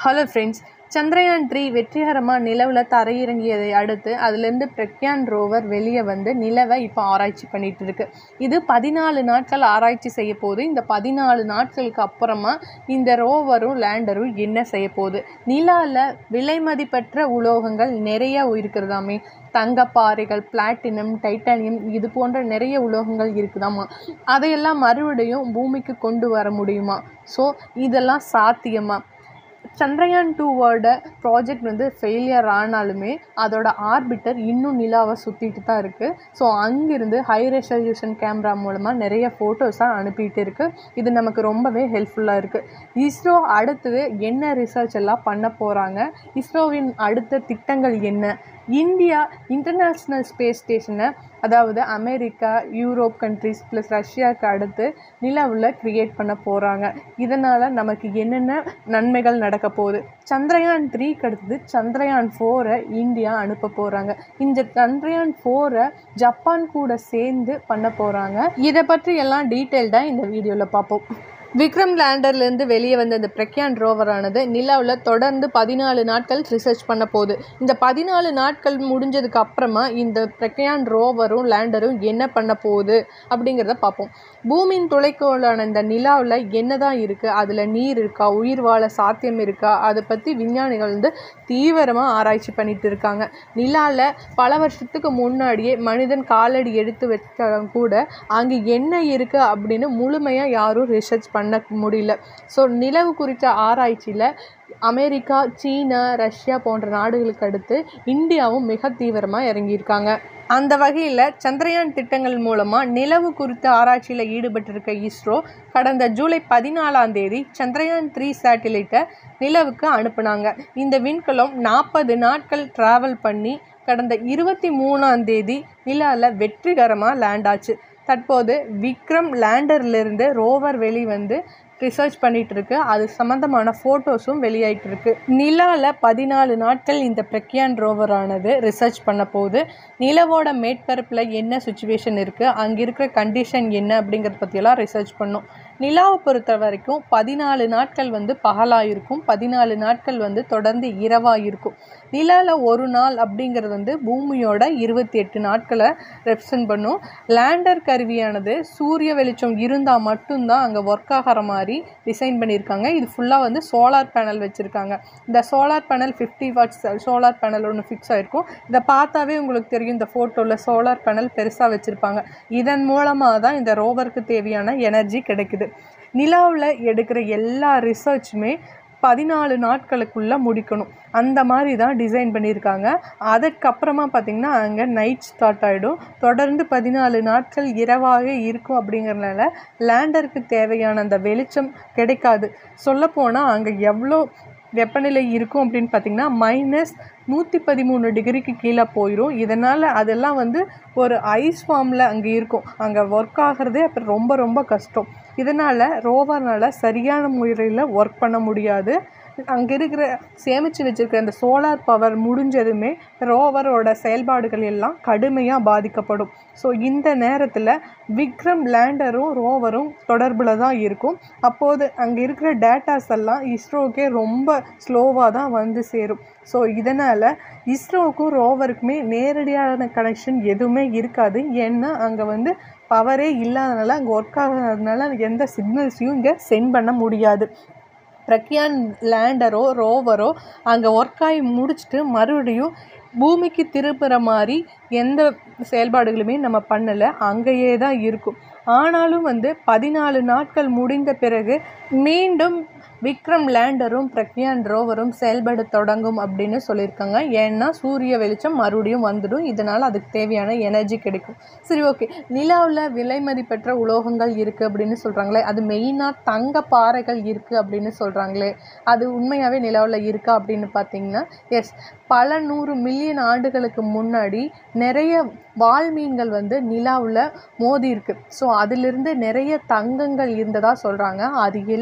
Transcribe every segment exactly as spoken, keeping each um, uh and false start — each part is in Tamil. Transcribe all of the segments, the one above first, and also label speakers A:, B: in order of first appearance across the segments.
A: ஹலோ ஃப்ரெண்ட்ஸ், சந்திரயான் த்ரீ வெற்றிகரமாக நிலவில் தரையிறங்கியதை அடுத்து அதுலேருந்து பிரக்யான் ரோவர் வெளியே வந்து நிலவை இப்போ ஆராய்ச்சி பண்ணிகிட்டு இருக்கு. இது பதினாலு நாட்கள் ஆராய்ச்சி செய்ய போகுது. இந்த பதினாலு நாட்களுக்கு அப்புறமா இந்த ரோவரும் லேண்டரும் என்ன செய்ய போகுது? நிலாவில் விலை மதிப்பற்ற உலோகங்கள் நிறைய இருக்கிறதாமே. தங்கப்பாறைகள், பிளாட்டினம், டைட்டானியம், இது போன்ற நிறைய உலோகங்கள் இருக்குதாமா. அதையெல்லாம் மறுபடியும் பூமிக்கு கொண்டு வர முடியுமா? ஸோ இதெல்லாம் சாத்தியமா? சந்திரயான் டூவோட ப்ராஜெக்ட் வந்து ஃபெயிலியர் ஆனாலுமே அதோட ஆர்பிட்டர் இன்னும் நிலாவை சுற்றிட்டு தான் இருக்குது. ஸோ அங்கிருந்து ஹை ரெசல்யூஷன் கேமரா மூலமாக நிறைய ஃபோட்டோஸாக அனுப்பிட்டு இருக்குது. இது நமக்கு ரொம்பவே ஹெல்ப்ஃபுல்லாக இருக்குது. இஸ்ரோ அடுத்தது என்ன ரிசர்ச் எல்லாம் பண்ண போகிறாங்க? இஸ்ரோவின் அடுத்த திட்டங்கள் என்ன? இந்தியா இன்டர்நேஷ்னல் ஸ்பேஸ் ஸ்டேஷனை, அதாவது அமெரிக்கா, யூரோப் கண்ட்ரிஸ் ப்ளஸ் ரஷ்யாவுக்கு அடுத்து நிலாவில் க்ரியேட் பண்ண போகிறாங்க. இதனால் நமக்கு என்னென்ன நன்மைகள் நடக்க போகுது? சந்திரயான் த்ரீக்கு அடுத்தது சந்திரயான் ஃபோரை இந்தியா அனுப்ப போகிறாங்க. இந்த சந்திரயான் ஃபோரை ஜப்பான் கூட சேர்ந்து பண்ண போகிறாங்க. இதை பற்றி எல்லாம் டீட்டெயில்டாக இந்த வீடியோவில் பார்ப்போம். விக்ரம் லேண்டர்லேருந்து வெளியே வந்த இந்த பிரக்யான் ரோவரானது நிலாவில் தொடர்ந்து பதினாலு நாட்கள் ரிசர்ச் பண்ண போகுது. இந்த பதினாலு நாட்கள் முடிஞ்சதுக்கு அப்புறமா இந்த பிரக்யான் ரோவரும் லேண்டரும் என்ன பண்ண போகுது அப்படிங்கிறத பார்ப்போம். பூமியின் துளைக்கோளான இந்த நிலாவில் என்ன தான் இருக்குது? அதில் நீர் இருக்கா? உயிர் வாழ சாத்தியம் இருக்கா? அதை பற்றி விஞ்ஞானிகள் வந்து தீவிரமாக ஆராய்ச்சி பண்ணிட்டு இருக்காங்க. நிலாவில் பல வருஷத்துக்கு முன்னாடியே மனிதன் காலடி எடுத்து வச்சா கூட அங்கே என்ன இருக்குது அப்படின்னு முழுமையாக யாரும் ரிசர்ச் பண்ண பண்ண முடியல. ஸோ நிலவு குறித்த ஆராய்ச்சியில் அமெரிக்கா, சீனா, ரஷ்யா போன்ற நாடுகளுக்கு அடுத்து இந்தியாவும் மிக தீவிரமாக இறங்கியிருக்காங்க. அந்த வகையில் சந்திரயான் திட்டங்கள் மூலமாக நிலவு குறித்த ஆராய்ச்சியில் ஈடுபட்டிருக்க இஸ்ரோ கடந்த ஜூலை பதினாலாம் தேதி சந்திரயான் த்ரீ சேட்டிலைட்டை நிலவுக்கு அனுப்புனாங்க. இந்த விண்கலம் நாற்பது நாட்கள் டிராவல் பண்ணி கடந்த இருபத்தி மூணாம் தேதி நிலாவில் வெற்றிகரமாக லேண்ட் ஆச்சு. தற்போது விக்ரம் லேண்டர்லேருந்து ரோவர் வெளிவந்து ரிசர்ச் பண்ணிகிட்டு இருக்கு. அது சம்மந்தமான ஃபோட்டோஸும் வெளியாகிட்டு இருக்கு. நிலாவில் பதினாலு நாட்கள் இந்த பிரக்யான் ரோவரானது ரிசர்ச் பண்ண போகுது. நிலவோட மேற்பரப்பில் என்ன சுச்சுவேஷன் இருக்குது, அங்கே இருக்கிற கண்டிஷன் என்ன அப்படிங்கிறத பற்றியெல்லாம் ரிசர்ச் பண்ணும். நிலாவை பொறுத்த வரைக்கும் பதினாலு நாட்கள் வந்து பகலாக இருக்கும், பதினாலு நாட்கள் வந்து தொடர்ந்து இரவாக இருக்கும். நிலாவில் ஒரு நாள் அப்படிங்கிறது வந்து பூமியோட இருபத்தி எட்டு நாட்களை ரெப்ரசன்ட் பண்ணும். லேண்டர் கருவியானது சூரிய வெளிச்சம் இருந்தால் மட்டும்தான் அங்கே ஒர்க் ஆகிற மாதிரி டிசைன் பண்ணியிருக்காங்க. இது ஃபுல்லாக வந்து சோலார் பேனல் வச்சுருக்காங்க. இந்த solar panel fifty watts solar panel ஒன்று ஃபிக்ஸ் ஆகிருக்கும். இதை பார்த்தாவே உங்களுக்கு தெரியும், இந்த ஃபோட்டோவில் சோலார் பேனல் பெருசாக வச்சுருப்பாங்க. இதன் மூலமாக தான் இந்த ரோவருக்கு தேவையான எனர்ஜி கிடைக்குது. நிலாவில் எடுக்கிற எல்லா ரிசர்ச்சுமே பதினாலு நாட்களுக்குள்ளே முடிக்கணும். அந்த மாதிரி தான் டிசைன் பண்ணியிருக்காங்க. அதுக்கப்புறமா பார்த்திங்கன்னா அங்கே நைட் ஸ்டார்ட் ஆகிடும். தொடர்ந்து பதினாலு நாட்கள் இரவாக இருக்கும். அப்படிங்கிறதுனால லேண்டருக்கு தேவையான அந்த வெளிச்சம் கிடைக்காது. சொல்லப்போனால் அங்கே எவ்வளோ வெப்பநிலை இருக்கும் அப்படின்னு பார்த்திங்கன்னா மைனஸ் நூற்றி பதிமூணு டிகிரிக்கு கீழே போயிடும். இதனால் அதெல்லாம் வந்து ஒரு ஐஸ் ஃபார்மில் அங்கே இருக்கும். அங்கே ஒர்க் ஆகிறதே அப்புறம் ரொம்ப ரொம்ப கஷ்டம். இதனால் ரோவர்னால் சரியான முறையில் ஒர்க் பண்ண முடியாது. அங்கே இருக்கிற சேமித்து வச்சுருக்கிற அந்த சோலார் பவர் முடிஞ்சதுமே ரோவரோட செயல்பாடுகள் எல்லாம் கடுமையாக பாதிக்கப்படும். ஸோ இந்த நேரத்தில் விக்ரம் லேண்டரும் ரோவரும் தொடர்பில் தான் இருக்கும். அப்போது அங்கே இருக்கிற டேட்டாஸ் எல்லாம் இஸ்ரோக்கே ரொம்ப ஸ்லோவாக தான் வந்து சேரும். ஸோ இதனால் இஸ்ரோவுக்கும் ரோவருக்குமே நேரடியான கனெக்ஷன் எதுவுமே இருக்காது. ஏன்னா அங்கே வந்து பவரே இல்லாதனால, அங்கே ஒர்க் ஆகாததுனால எந்த சிக்னல்ஸையும் இங்கே சென்ட் பண்ண முடியாது. பிரக்யான் லேண்டரோ ரோவரோ அங்கே ஒர்க் ஆகி முடிச்சுட்டு மறுபடியும் பூமிக்கு திரும்புகிற மாதிரி எந்த செயல்பாடுகளுமே நம்ம பண்ணலை, அங்கேயே தான் இருக்கும். ஆனாலும் வந்து பதினாலு நாட்கள் முடிந்த பிறகு மீண்டும் விக்ரம் லேண்டரும் பிரக்யான் ரோவரும் செயல்பட தொடங்கும் அப்படின்னு சொல்லியிருக்காங்க. ஏன்னா சூரிய வெளிச்சம் மறுபடியும் வந்துடும். இதனால் அதுக்கு தேவையான எனர்ஜி கிடைக்கும். சரி, ஓகே. நிலாவில் விலை மதிப்பற்ற உலோகங்கள் இருக்குது அப்படின்னு சொல்கிறாங்களே, அது மெயினாக தங்க பாறைகள் இருக்குது அப்படின்னு சொல்கிறாங்களே, அது உண்மையாகவே நிலாவில் இருக்கா அப்படின்னு பார்த்தீங்கன்னா எஸ், பல நூறு மில்லியன் ஆண்டுகளுக்கு முன்னாடி நிறைய வால்மீன்கள் வந்து நிலாவில் மோதி இருக்குது. ஸோ அதிலிருந்து நிறைய தங்கங்கள் இருந்ததாக சொல்கிறாங்க. அது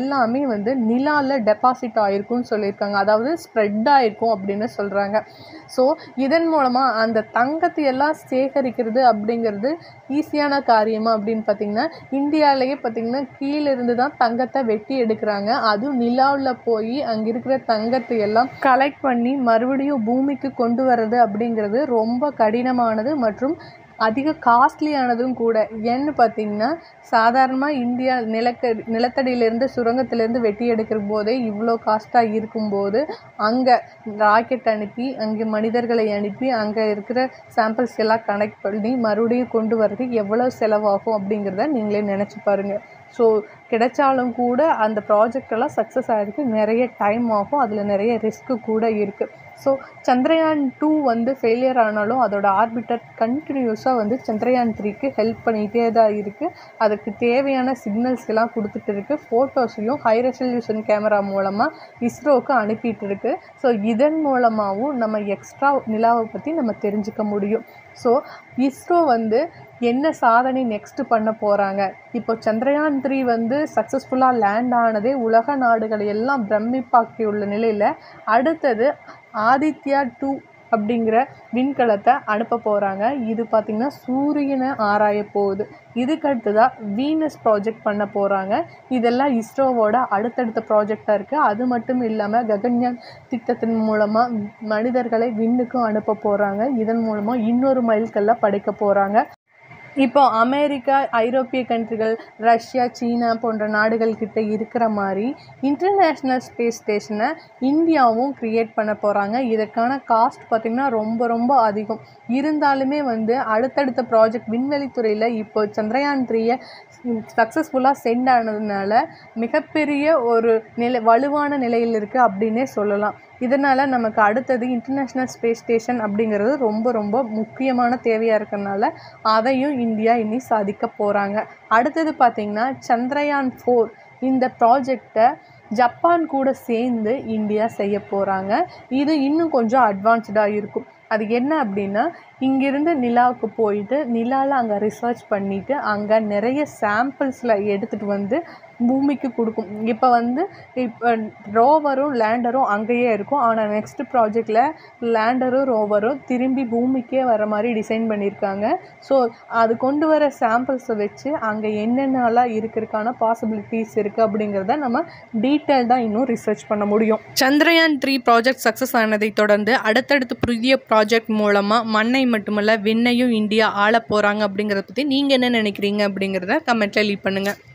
A: எல்லாமே வந்து நிலாவில் டெபாசிட் ஆகிருக்குன்னு சொல்லியிருக்காங்க. அதாவது ஸ்ப்ரெட் ஆகிருக்கும் அப்படின்னு சொல்கிறாங்க. ஸோ இதன் மூலமாக அந்த தங்கத்தை எல்லாம் சேகரிக்கிறது அப்படிங்கிறது ஈஸியான காரியமா அப்படின்னு பார்த்திங்கன்னா, இந்தியாவிலேயே பார்த்திங்கன்னா கீழே இருந்து தான் தங்கத்தை வெட்டி எடுக்கிறாங்க. அதுவும் நிலாவில் போய் அங்கே இருக்கிற தங்கத்தை எல்லாம் கலெக்ட் பண்ணி மறுபடியும் பூமிக்கு கொண்டு வர்றது அப்படிங்கிறது ரொம்ப கடினமானது மற்றும் அதிக காஸ்ட்லியானதும் கூட. ஏன்னு பார்த்திங்கன்னா, சாதாரணமாக இந்தியா நிலக்கடி நிலத்தடியிலேருந்து சுரங்கத்திலேருந்து வெட்டி எடுக்கிற போதே இவ்வளோ காஸ்ட்டாக இருக்கும்போது, அங்கே ராக்கெட் அனுப்பி அங்கே மனிதர்களை அனுப்பி அங்கே இருக்கிற சாம்பிள்ஸ் எல்லாம் கனெக்ட் பண்ணி மறுபடியும் கொண்டு வர்றது எவ்வளோ செலவாகும் அப்படிங்கிறத நீங்களே நினச்சி பாருங்கள். ஸோ கிடைச்சாலும் கூட அந்த ப்ராஜெக்டெல்லாம் சக்ஸஸ் ஆகிருக்கு, நிறைய டைம் ஆகும், அதில் நிறைய ரிஸ்க்கு கூட இருக்குது. ஸோ சந்திரயான் டூ வந்து ஃபெயிலியர் ஆனாலும் அதோட ஆர்பிட்டர் கண்டினியூஸாக வந்து சந்திரயான் த்ரீக்கு ஹெல்ப் பண்ணிகிட்டே தான் இருக்குது. அதுக்கு தேவையான சிக்னல்ஸ் எல்லாம் கொடுத்துட்டு இருக்குது. ஃபோட்டோஸையும் ஹை ரெசல்யூஷன் கேமரா மூலமாக இஸ்ரோவுக்கு அனுப்பிட்டு இருக்குது. ஸோ இதன் மூலமாகவும் நம்ம எக்ஸ்ட்ரா நிலாவை பற்றி நம்ம தெரிஞ்சுக்க முடியும். ஸோ இஸ்ரோ வந்து என்ன சாதனை நெக்ஸ்ட்டு பண்ண போகிறாங்க? இப்போ சந்திரயான் த்ரீ வந்து சக்ஸஸ்ஃபுல்லாக லேண்ட் ஆனதே உலக நாடுகளை எல்லாம் பிரமிப்பாக்கியுள்ள நிலையில் அடுத்தது ஆதித்யா டூ அப்படிங்கிற விண்கலத்தை அனுப்ப போகிறாங்க. இது பார்த்திங்கன்னா சூரியனை ஆராய போகுது. இதுக்கடுத்து தான் வீனஸ் ப்ராஜெக்ட் பண்ண போகிறாங்க. இதெல்லாம் இஸ்ரோவோட அடுத்தடுத்த ப்ராஜெக்டாக இருக்குது. அது மட்டும் இல்லாமல் ககன்யான் திட்டத்தின் மூலமாக மனிதர்களை விண்ணுக்கும் அனுப்ப போகிறாங்க. இதன் மூலமாக இன்னொரு மைல்கல்லை படைக்க போகிறாங்க. இப்போ அமெரிக்கா, ஐரோப்பிய கண்ட்ரிகள், ரஷ்யா, சீனா போன்ற நாடுகள்கிட்ட இருக்கிற மாதிரி இன்டர்நேஷ்னல் ஸ்பேஸ் ஸ்டேஷனை இந்தியாவும் க்ரியேட் பண்ண போகிறாங்க. இதற்கான காஸ்ட் பார்த்திங்கன்னா ரொம்ப ரொம்ப அதிகம். இருந்தாலுமே வந்து அடுத்தடுத்த ப்ராஜெக்ட் விண்வெளித்துறையில் இப்போ சந்திரயான் த்ரீயை சக்ஸஸ்ஃபுல்லாக சென்ட் ஆனதுனால மிகப்பெரிய ஒரு நிலை வலுவான நிலையில் இருக்குது அப்படின்னே சொல்லலாம். இதனால் நமக்கு அடுத்தது இன்டர்நேஷ்னல் ஸ்பேஸ் ஸ்டேஷன் அப்படிங்கிறது ரொம்ப ரொம்ப முக்கியமான தேவையாக இருக்கிறதுனால அதையும் இந்தியா இனி சாதிக்க போகிறாங்க. அடுத்தது பார்த்திங்கன்னா சந்திரயான் ஃபோர் இந்த ப்ராஜெக்டை ஜப்பான் கூட சேர்ந்து இந்தியா செய்ய போகிறாங்க. இது இன்னும் கொஞ்சம் அட்வான்ஸ்டாக இருக்கும். அது என்ன அப்படின்னா, இங்கேருந்து நிலாவுக்கு போயிட்டு நிலாவில் அங்கே ரிசர்ச் பண்ணிவிட்டு அங்கே நிறைய சாம்பிள்ஸில் எடுத்துகிட்டு வந்து பூமிக்கு கொடுக்கும். இப்போ வந்து இப்போ ரோவரும் லேண்டரும் அங்கேயே இருக்கும். ஆனால் நெக்ஸ்ட்டு ப்ராஜெக்டில் லேண்டரும் ரோவரும் திரும்பி பூமிக்கே வர மாதிரி டிசைன் பண்ணியிருக்காங்க. ஸோ அது கொண்டு வர சாம்பிள்ஸை வச்சு அங்கே என்னென்னலாம் இருக்கிறதுக்கான பாசிபிலிட்டிஸ் இருக்குது அப்படிங்கிறத நம்ம டீட்டெயில்டாக இன்னும் ரிசர்ச் பண்ண முடியும். சந்திரயான் த்ரீ ப்ராஜெக்ட் சக்ஸஸ் ஆனதை தொடர்ந்து அடுத்தடுத்து புதிய ப்ராஜெக்ட் மூலமாக மண்ணை மட்டுமல்ல விண்ணையும் இந்தியா ஆள போகிறாங்க அப்படிங்கிறத பற்றி நீங்கள் என்ன நினைக்கிறீங்க அப்படிங்கிறத கமெண்ட்டில் லீவ் பண்ணுங்கள்.